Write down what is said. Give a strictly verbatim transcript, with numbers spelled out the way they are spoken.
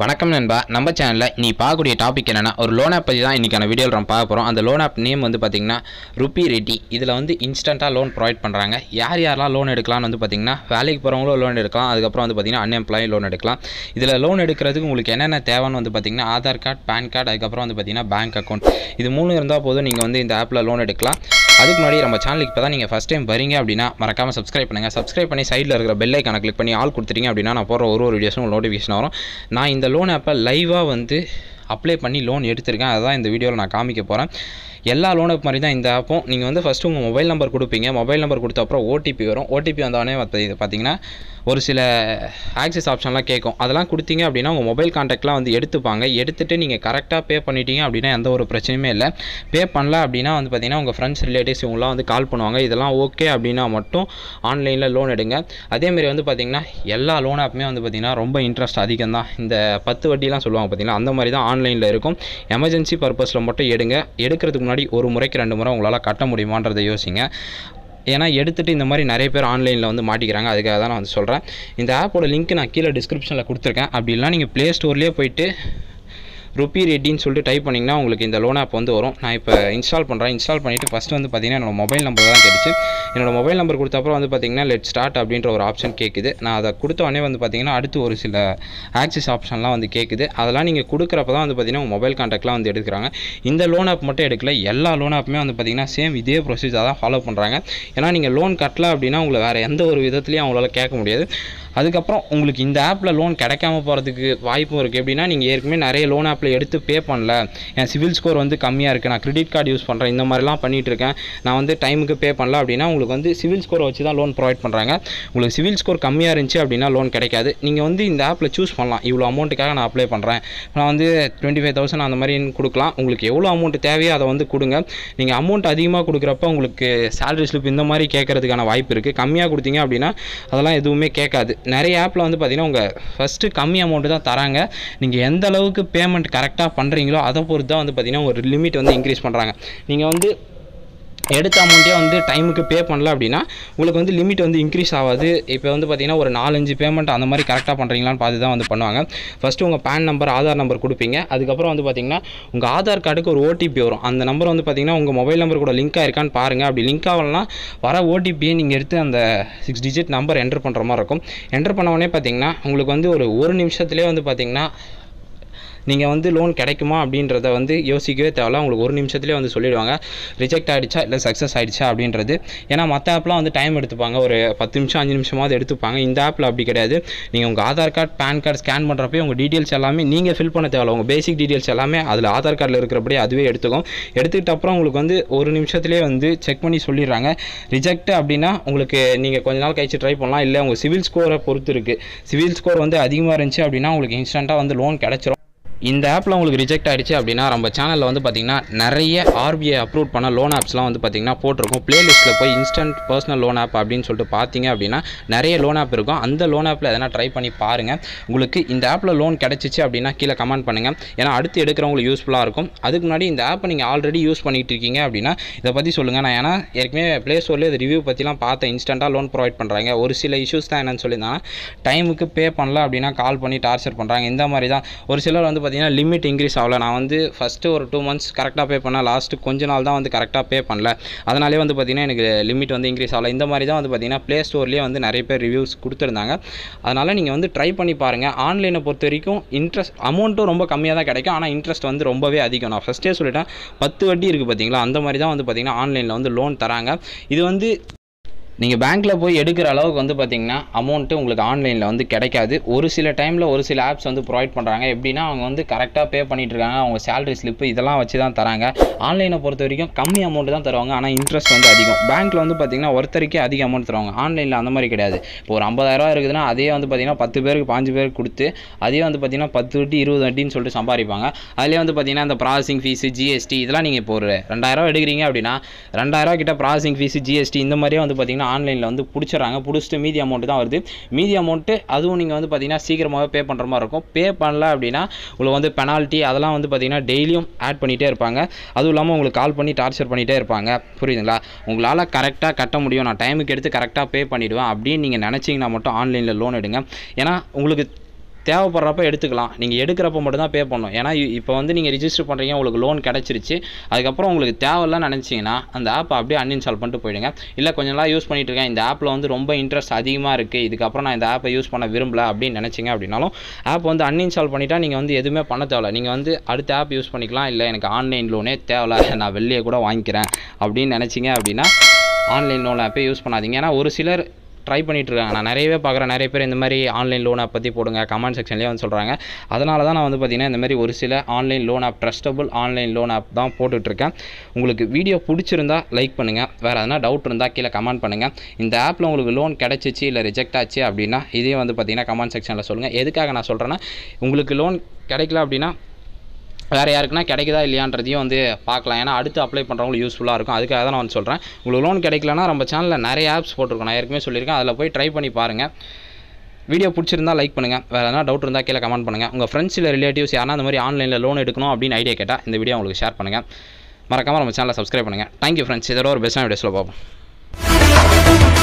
வணக்கம் நண்பா, நம்ம சேனலில் நீ பார்க்கக்கூடிய டாபிக் என்னென்னா ஒரு லோன் ஆப் பற்றி தான் இன்றைக்கான வீடியோவில் நம்ம பார்க்க போகிறோம். அந்த லோன் ஆப் நேம் வந்து பார்த்திங்கன்னா ருபி ரெடி. இதில் வந்து இன்ஸ்டண்ட்டாக லோன் ப்ரொவைட் பண்ணுறாங்க. யார் யாரெல்லாம் லோன் எடுக்கலாம்னு வந்து பார்த்திங்கன்னா வேலைக்கு போகிறவங்களும் லோன் எடுக்கலாம். அதுக்கப்புறம் வந்து பார்த்திங்கன்னா அன்எம்ப்ளாயி லோன் எடுக்கலாம். இதில் லோன் எடுக்கிறதுக்கு உங்களுக்கு என்னென்ன தேவைன்னு வந்து பார்த்திங்கன்னா ஆதார் கார்டு, பேன் கார்டு, அதுக்கப்புறம் வந்து பார்த்திங்கன்னா பேங்க் அக்கௌண்ட், இது மூணு இருந்தால் போதும் நீங்கள் வந்து இந்த ஆப்பில் லோன் எடுக்கலாம். அதுக்கு முன்னாடி நம்ம சேனலுக்கு இப்போ தான் நீங்கள் ஃபஸ்ட் டைம் வரீங்க அப்படின்னா மறக்காமல் சப்ஸ்கிரைப் பண்ணுங்கள். சப்ஸ்கிரைப் பண்ணி சைடில் இருக்கிற பெல் ஐக்கானை கிளிக் பண்ணி ஆல் கொடுத்துட்டீங்க அப்படின்னா நான் போகிற ஒரு ஒரு வீடியோஸும் உங்களுக்கு நோட்டிஃபிகேஷன் வரும். நான் இந்த லோன் ஆப்பை லைவாக வந்து அப்ளை பண்ணி லோன் எடுத்திருக்கேன். அதுதான் இந்த வீடியோவில் நான் காமிக்க போகிறேன். எல்லா லோன் ஆப் மாதிரி தான் இந்த ஆப்பும். நீங்கள் வந்து ஃபஸ்ட்டு உங்கள் மொபைல் நம்பர் கொடுப்பீங்க. மொபைல் நம்பர் கொடுத்த அப்புறம் ஓடிபி வரும். ஓடிபி வந்தோடனே பார்த்தீங்கன்னா ஒரு சில ஆக்சஸ் ஆப்ஷன்லாம் கேட்கும். அதெல்லாம் கொடுத்தீங்க அப்படின்னா உங்கள் மொபைல் கான்டாக்ட்லாம் வந்து எடுத்துப்பாங்க. எடுத்துகிட்டு நீங்கள் கரெக்டாக பே பண்ணிட்டீங்க அப்படின்னா எந்த ஒரு பிரச்சனையுமே இல்லை. பே பண்ணல அப்படின்னா வந்து பார்த்திங்கன்னா உங்கள் ஃப்ரெண்ட்ஸ் ரிலேட்டிவ்ஸ் இவங்களாம் வந்து கால் பண்ணுவாங்க. இதெல்லாம் ஓகே அப்படின்னா மட்டும் ஆன்லைனில் லோன் எடுங்க. அதேமாரி வந்து பார்த்திங்கன்னா எல்லா லோன் ஆப்புமே வந்து பார்த்திங்கன்னா ரொம்ப இன்ட்ரெஸ்ட் அதிகம் தான். இந்த பத்து வட்டிலாம் சொல்லுவாங்க பார்த்திங்கன்னா, அந்த மாதிரி தான் ஆன்லைனில் இருக்கும். எமர்ஜென்சி பர்பஸில் மட்டும் எடுங்க. எடுக்கிறதுக்கு முன்னாடி ஒரு முறைக்கு ரெண்டு முறை உங்களால் கட்ட முடியுமான்றதை யோசிங்க. ஏன்னா எடுத்துகிட்டு இந்த மாதிரி நிறைய பேர் ஆன்லைனில் வந்து மாட்டிக்கிறாங்க. அதுக்காக தான் நான் வந்து சொல்கிறேன். இந்த ஆப்போட லிங்க் நான் கீழே டிஸ்கிரிப்ஷனில் கொடுத்துருக்கேன். அப்படி இல்லைனா நீங்கள் ப்ளே ஸ்டோர்லேயே போய்ட்டு ருபி ரெட்டின்னு சொல்லிட்டு டைப் பண்ணிங்கன்னா உங்களுக்கு இந்த லோன் ஆப் வந்து வரும். நான் இப்போ இன்ஸ்டால் பண்ணுறேன். இன்ஸ்டால் பண்ணிவிட்டு ஃபஸ்ட்டு வந்து பார்த்திங்கன்னா என்னோட மொபைல் நம்பர் தான் கேட்டுச்சு. என்னோட மொபைல் நம்பர் கொடுத்த அப்புறம் வந்து பார்த்திங்கன்னா லெட் ஸ்டார்ட் அப்படின்ற ஒரு ஆப்ஷன் கேட்குது. நான் அதை கொடுத்த உடனே வந்து பார்த்திங்கன்னா அடுத்து ஒரு சில ஆக்சஸ் ஆப்ஷன்லாம் வந்து கேட்குது. அதெல்லாம் நீங்கள் கொடுக்குறப்ப தான் வந்து பார்த்திங்கன்னா உங்கள் மொபைல் கான்டாக்ட்லாம் வந்து எடுக்கிறாங்க. இந்த லோன் ஆப் மட்டும் எடுக்கல, எல்லா லோன் ஆப்புமே வந்து பார்த்திங்கன்னா சேம் இதே ப்ரொசீஜர் தான் ஃபாலோ பண்ணுறாங்க. ஏன்னா நீங்கள் லோன் கட்டல அப்படின்னா உங்களை வேறு எந்த ஒரு விதத்துலையும் அவங்களால கேட்க முடியாது. அதுக்கப்புறம் உங்களுக்கு இந்த ஆப்பில் லோன் கிடைக்காம போகிறதுக்கு வாய்ப்பும் இருக்குது. எப்படின்னா நீங்கள் ஏற்கனவே நிறைய லோன் ஆப்பில் எடுத்து பே பண்ணல, என் சிவில் ஸ்கோர் வந்து கம்மியாக இருக்குது, நான் கிரெடிட் கார்டு யூஸ் பண்ணுறேன், இந்த மாதிரிலாம் பண்ணிகிட்டு இருக்கேன், நான் வந்து டைமுக்கு பே பண்ணல அப்படின்னா உங்களுக்கு வந்து சிவில் ஸ்கோரை வச்சு தான் லோன் ப்ரொவைட் பண்ணுறாங்க. உங்களுக்கு சிவில் ஸ்கோர் கம்மியாக இருந்துச்சு அப்படின்னா லோன் கிடைக்காது. நீங்கள் வந்து இந்த ஆப்பில் சூஸ் பண்ணலாம், இவ்வளோ அமௌண்ட்டுக்காக நான் அப்ளை பண்ணுறேன், நான் வந்து டுவெண்ட்டி ஃபைவ் தௌசண்ட் அந்த மாதிரி கொடுக்கலாம். உங்களுக்கு எவ்வளோ அமௌண்ட் தேவையோ அதை வந்து கொடுங்க. நீங்கள் அமௌண்ட் அதிகமாக கொடுக்குறப்ப உங்களுக்கு சேலரி ஸ்லிப் இந்த மாதிரி கேட்கறதுக்கான வாய்ப்பு இருக்குது. கம்மியாக கொடுத்தீங்க அப்படின்னா அதெல்லாம் எதுவுமே கேட்காது. நிறைய ஆப்பில் வந்து பார்த்திங்கன்னா உங்கள் ஃபஸ்ட்டு கம்மி அமௌண்ட்டு தான் தராங்க. நீங்கள் எந்த அளவுக்கு பேமெண்ட் கரெக்டாக பண்ணுறீங்களோ அதை பொறுத்து தான் வந்து பார்த்திங்கன்னா ஒரு லிமிட் வந்து இன்க்ரீஸ் பண்ணுறாங்க. நீங்கள் வந்து எடுத்த அமௌண்ட்டே வந்து டைமுக்கு பே பண்ணல அப்படின்னா உங்களுக்கு வந்து லிமிட் வந்து இன்க்ரீஸ் ஆகாது. இப்போ வந்து பார்த்திங்கன்னா ஒரு நாலஞ்சு பேமெண்ட் அந்த மாதிரி கரெக்டாக பண்ணுறீங்களான்னு பார்த்து தான் வந்து பண்ணுவாங்க. ஃபஸ்ட்டு உங்கள் பேன் நம்பர், ஆதார் நம்பர் கொடுப்பீங்க. அதுக்கப்புறம் வந்து பார்த்திங்கன்னா உங்கள் ஆதார் கார்டுக்கு ஒரு ஓடிபி வரும். அந்த நம்பர் வந்து பார்த்திங்கன்னா உங்கள் மொபைல் நம்பர் கூட லிங்க் ஆகிருக்கான்னு பாருங்கள். அப்படி லிங்க் ஆகலன்னா வர ஓடிபியை நீங்கள் எடுத்து அந்த சிக்ஸ் டிஜிட் நம்பர் என்டர் பண்ணுற மாதிரி இருக்கும். என்டர் பண்ண உடனே பார்த்திங்கன்னா உங்களுக்கு வந்து ஒரு ஒரு நிமிஷத்துலேயே வந்து பார்த்திங்கன்னா நீங்கள் வந்து லோன் கிடைக்குமா அப்படின்றத வந்து யோசிக்கவே தேவையில்ல. உங்களுக்கு ஒரு நிமிஷத்துலேயே வந்து சொல்லிடுவாங்க ரிஜெக்ட் ஆகிடுச்சா இல்லை சக்ஸஸ் ஆகிடுச்சா அப்படின்றது. ஏன்னா மற்ற ஆப்லாம் வந்து டைம் எடுத்துப்பாங்க, ஒரு பத்து நிமிஷம் அஞ்சு நிமிஷமாவது எடுத்துப்பாங்க. இந்த ஆப்பில் அப்படி கிடையாது. நீங்கள் உங்கள் Aadhaar card, PAN card scan பண்ணுறப்பே உங்கள் டீட்டெயில்ஸ் எல்லாமே நீங்கள் ஃபில் பண்ண தேவையில்ல. உங்கள் பேசிக் டீட்டெயில்ஸ் எல்லாமே அதில் ஆதார் கார்டில் இருக்கிறபடி அதுவே எடுத்துக்கும். எடுத்துக்கிட்ட அப்புறம் உங்களுக்கு வந்து ஒரு நிமிஷத்துலேயே வந்து செக் பண்ணி சொல்லிடுறாங்க. ரிஜெக்ட் அப்படின்னா உங்களுக்கு நீங்கள் கொஞ்ச நாள் கழிச்சு ட்ரை பண்ணலாம். இல்லை உங்கள் சிவில் ஸ்கோரை பொறுத்து இருக்குது. சிவில் ஸ்கோர் வந்து அதிகமாக இருந்துச்சு அப்படின்னா உங்களுக்கு இன்ஸ்டண்ட்டாக வந்து லோன் கிடச்சிரும். இந்த ஆப்பில் உங்களுக்கு ரிஜெக்ட் ஆகிடுச்சு அப்படின்னா நம்ம சேனலில் வந்து பார்த்திங்கன்னா நிறைய ஆர்பிஐ அப்ரூவ் பண்ண லோன் ஆப்ஸ்லாம் வந்து பார்த்திங்கன்னா போட்டிருக்கோம். ப்ளேலிஸ்ட்டில் போய் இன்ஸ்டன்ட் பர்சனல் லோன் ஆப் அப்படின்னு சொல்லிட்டு பார்த்தீங்க அப்படின்னா நிறைய லோன் ஆப் இருக்கும். அந்த லோன் ஆப்பில் எதனா ட்ரை பண்ணி பாருங்கள். உங்களுக்கு இந்த ஆப்பில் லோன் கிடச்சிச்சு அப்படின்னா கீழே கமெண்ட் பண்ணுங்கள். ஏன்னா அடுத்து எடுக்கிறவங்களுக்கு யூஸ்ஃபுல்லாக இருக்கும். அதுக்கு முன்னாடி இந்த ஆப்பை நீங்கள் ஆல்ரெடி யூஸ் பண்ணிகிட்டு இருக்கீங்க அப்படின்னா இதை பற்றி சொல்லுங்கள். நான் ஏன்னா ஏற்கனவே ப்ளே ஸ்டோர்லேயே இது ரிவ்யூ பற்றிலாம் பார்த்தேன். இன்ஸ்டண்ட்டாக லோன் ப்ரொவைட் பண்ணுறாங்க. ஒரு சில இஷ்யூஸ் தான் என்னென்னு சொல்லியிருந்தாங்கன்னா டைமுக்கு பே பண்ணல அப்படின்னா கால் பண்ணி டார்ச்சர் பண்ணுறாங்க. இந்த மாதிரி தான் ஒரு சிலர் வந்து பார்த்திங்கன்னா லிமிட் இன்க்ரீஸ் ஆகல. நான் வந்து ஃபஸ்ட்டு ஒரு டூ மந்த்ஸ் கரெக்டாக பே பண்ணேன், லாஸ்ட்டு கொஞ்ச நாள் தான் வந்து கரெக்டாக பே பண்ணல, அதனாலே வந்து பார்த்திங்கன்னா எனக்கு லிமிட் வந்து இன்க்ரீஸ் ஆகல. இந்த மாதிரி தான் வந்து பார்த்திங்கன்னா ப்ளே ஸ்டோர்லேயே வந்து நிறைய பேர் ரிவ்யூஸ் கொடுத்துருந்தாங்க. அதனால் நீங்கள் வந்து ட்ரை பண்ணி பாருங்கள். ஆன்லைனை பொறுத்த வரைக்கும் இன்ட்ரெஸ்ட் அமௌண்ட்டும் ரொம்ப கம்மியாக தான் கிடைக்கும். ஆனால் இன்ட்ரெஸ்ட் வந்து ரொம்பவே அதிகம். நான் ஃபஸ்ட்டே சொல்லிட்டேன், பத்து வட்டி இருக்குது பார்த்தீங்களா, அந்த மாதிரி தான் வந்து பார்த்திங்கன்னா ஆன்லைனில் வந்து லோன் தராங்க. இது வந்து நீங்கள் பேங்க்கில் போய் எடுக்கிற அளவுக்கு வந்து பார்த்திங்கன்னா அமௌண்ட்டு உங்களுக்கு ஆன்லைனில் வந்து கிடைக்காது. ஒரு சில டைமில் ஒரு சில ஆப்ஸ் வந்து ப்ரொவைட் பண்ணுறாங்க. எப்படின்னா அவங்க வந்து கரெக்டாக பே பண்ணிகிட்ருக்காங்க, அவங்க சேலரி ஸ்லிப்பு இதெல்லாம் வச்சு தான் தராங்க. ஆன்லைனை பொறுத்த வரைக்கும் கம்மி அமௌண்ட்டு தான் தருவாங்க, ஆனால் இன்ட்ரெஸ்ட் வந்து அதிகம். பேங்க்கில் வந்து பார்த்திங்கன்னா ஒருத்தருக்கே அதிக அமௌண்ட் தருவாங்க. ஆன்லைனில் அந்த மாதிரி கிடையாது. இப்போ ஒரு ஐம்பதாயிரரூவா இருக்குதுன்னா அதே வந்து பார்த்திங்கன்னா பத்து பேருக்கு பாஞ்சு பேருக்கு கொடுத்து அதே வந்து பார்த்திங்கன்னா பத்து வட்டி இருபது வட்டின்னு சொல்லிட்டு சம்பாதிப்பாங்க. அதிலே வந்து பார்த்திங்கன்னா இந்த ப்ராசஸிங் ஃபீஸு, ஜிஎஸ்டி இதெல்லாம் நீங்கள் இப்போ ஒரு ரெண்டாயிரரூவா எடுக்கிறீங்க அப்படின்னா ரெண்டாயிரரூவா கிட்ட ப்ராசஸிங் ஃபீஸு, ஜிஎஸ்டி இந்த மாதிரியே வந்து பார்த்திங்கன்னா ஆன்லைனில் வந்து பிடிச்சிடறாங்க. பிடிச்சிட்டு மீதி அமௌண்ட்டு தான் வருது. மீதி அமௌண்ட்டு அதுவும் நீங்கள் வந்து பார்த்தீங்கன்னா சீக்கிரமாகவே பே பண்ணுற மாதிரி இருக்கும். பே பண்ணல அப்படின்னா உங்களுக்கு வந்து பெனால்ட்டி அதெல்லாம் வந்து பார்த்தீங்கன்னா டெய்லியும் ஆட் பண்ணிகிட்டே இருப்பாங்க. அதுவும் இல்லாமல் உங்களுக்கு கால் பண்ணி டார்ச்சர் பண்ணிகிட்டே இருப்பாங்க. புரியுதுங்களா? உங்களால் கரெக்டாக கட்ட முடியும், நான் டைமுக்கு எடுத்து கரெக்டாக பே பண்ணிவிடுவேன் அப்படின்னு நீங்கள் நினச்சிங்கன்னா மட்டும் ஆன்லைனில் லோன் எடுங்க. ஏன்னா உங்களுக்கு தேவைப்படுறப்ப எடுத்துக்கலாம். நீங்கள் எடுக்கிறப்ப மட்டும் தான் பே பண்ணணும். ஏன்னா இப்போ வந்து நீங்கள் ரிஜிஸ்டர் பண்ணுறீங்க, உங்களுக்கு லோன் கிடச்சிருச்சு. அதுக்கப்புறம் உங்களுக்கு தேவையில்லைன்னு நினச்சிங்கன்னா அந்த ஆப்பை அப்படியே அன்இன்ஸ்டால் பண்ணிட்டு போயிடுங்க. இல்லை கொஞ்ச நாள் யூஸ் பண்ணிட்டு இருக்கேன், இந்த ஆப்பில் வந்து ரொம்ப இன்ட்ரெஸ்ட் அதிகமாக இருக்குது, இதுக்கப்புறம் நான் இந்த ஆப்பை யூஸ் பண்ண விரும்பல அப்படின்னு நினச்சிங்க அப்படின்னாலும் ஆப் வந்து அன்இன்ஸ்டால் பண்ணிட்டா நீங்கள் வந்து எதுவுமே பண்ண தேவையில்ல. நீங்கள் வந்து அடுத்த ஆப் யூஸ் பண்ணிக்கலாம். இல்லை எனக்கு ஆன்லைன் லோனே தேவையில்ல, நான் வெளியே கூட வாங்கிக்கிறேன் அப்படின்னு நினச்சிங்க அப்படின்னா ஆன்லைன் லோன் ஆப்பே யூஸ் பண்ணாதீங்க. ஏன்னா ஒரு சிலர் ட்ரை பண்ணிட்டு இருக்காங்க. நான் நிறையவே பார்க்குறேன், நிறைய பேர் இந்த மாதிரி ஆன்லைன் லோன் ஆப் பற்றி போடுங்க கமெண்ட் செக்ஷன்லேயே வந்து சொல்கிறாங்க. அதனால தான் நான் வந்து பார்த்திங்கன்னா இந்த மாதிரி ஒரு சில online loan app, trustable online loan app தான் போட்டுட்ருக்கேன். உங்களுக்கு வீடியோ பிடிச்சிருந்தா லைக் பண்ணுங்கள், வேறு எதனா டவுட் இருந்தால் கீழே கமெண்ட் பண்ணுங்கள். இந்த ஆப்பில் உங்களுக்கு லோன் கிடச்சிச்சு இல்லை ரிஜெக்ட் ஆச்சு அப்படின்னா இதையும் வந்து பார்த்திங்கன்னா கமெண்ட் செக்ஷனில் சொல்லுங்கள். எதுக்காக நான் சொல்கிறேன்னா, உங்களுக்கு லோன் கிடைக்கல அப்படின்னா வேறு யாருக்குன்னா கிடைக்குதா இல்லையான்றதையும் வந்து பார்க்கலாம். ஏன்னா அடுத்து அப்ளை பண்ணுறவங்களுக்கு யூஸ்ஃபுல்லாக இருக்கும். அதுக்காக தான் நான் வந்து சொல்கிறேன். உங்களுக்கு லோன் கிடைக்கலன்னா நம்ம சேனலில் நிறைய ஆப்ஸ் போட்டிருக்கோம், நான் ஏற்கனவே சொல்லியிருக்கேன். அதில் போய் ட்ரை பண்ணி பாருங்கள். வீடியோ பிடிச்சிருந்தா லைக் பண்ணுங்கள், வேறு எதனா டவுட் இருந்தால் கீழே கமெண்ட் பண்ணுங்கள். உங்கள் ஃப்ரெண்ட்ஸ் இல்லை ரிலேட்டிவ்ஸ் யாரா அந்த மாதிரி ஆன்லைனில் லோன் எடுக்கணும் அப்படின்னு ஐடியா கேட்டால் இந்த வீடியோ உங்களுக்கு ஷேர் பண்ணுங்கள். மறக்காமல் நம்ம சேனலை சப்ஸ்கிரைப் பண்ணுங்கள். Thank you friends. இதோட ஒரு பெஸ்ட்டான வீடியோஸில் பார்ப்போம்.